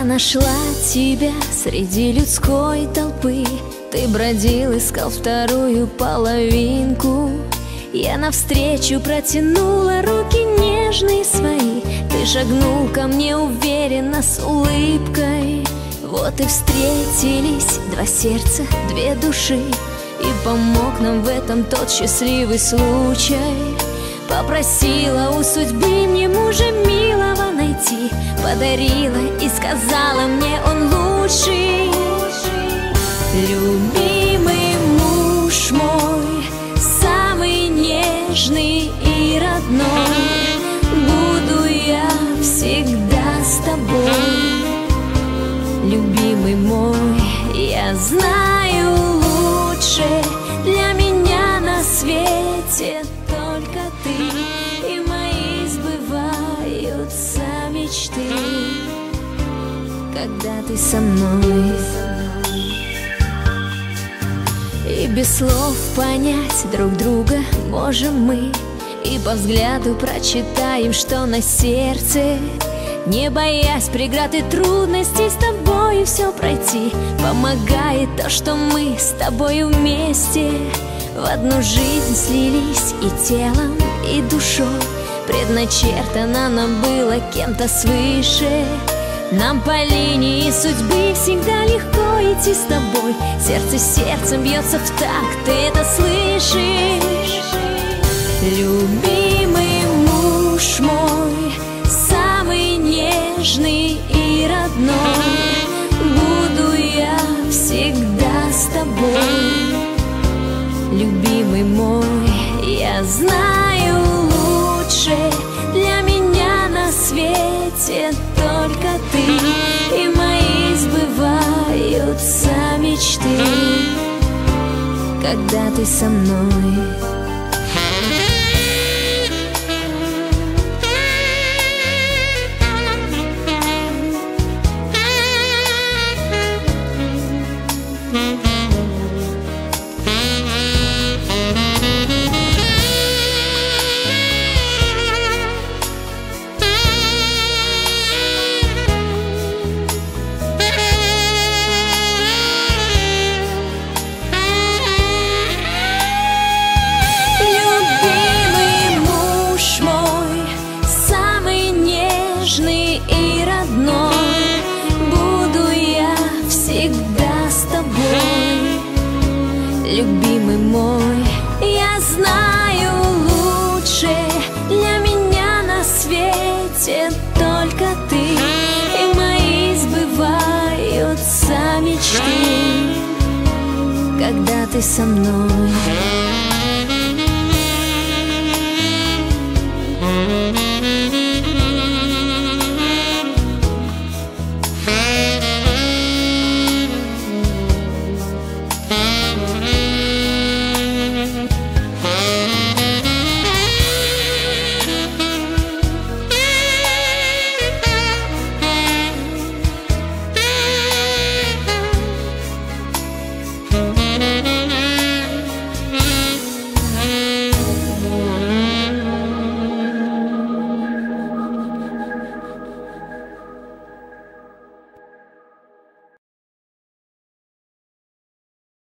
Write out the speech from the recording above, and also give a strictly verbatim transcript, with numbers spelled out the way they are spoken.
нашла тебя среди людской толпы. Ты бродил, искал вторую половинку. Я навстречу протянула руки нежные свои. Ты шагнул ко мне уверенно с улыбкой. Вот и встретились два сердца, две души. И помог нам в этом тот счастливый случай. Попросила у судьбы мне мужа милого найти. Подарила и сказала мне, он лучший. Любимый муж мой, самый нежный и родной, буду я всегда с тобой. Любимый мой, я знаю, лучше для меня на свете только ты. И мои сбываются мечты, когда ты со мной. И без слов понять друг друга можем мы. И по взгляду прочитаем, что на сердце. Не боясь преград и трудностей, с тобою все пройти. Помогает то, что мы с тобою вместе в одну жизнь слились и телом, и душой. Предначертано нам было кем-то свыше. Нам по линии судьбы всегда легко идти с тобой. Сердце сердцем бьется в такт, ты это слышишь? Любимый муж мой, самый нежный и родной, буду я всегда с тобой. Любимый мой, я знаю, лучше для меня на свете только ты. И мои сбываются мечты, когда ты со мной. И родной, буду я всегда с тобой. Любимый мой, я знаю, лучше для меня на свете только ты. И мои сбываются мечты, когда ты со мной.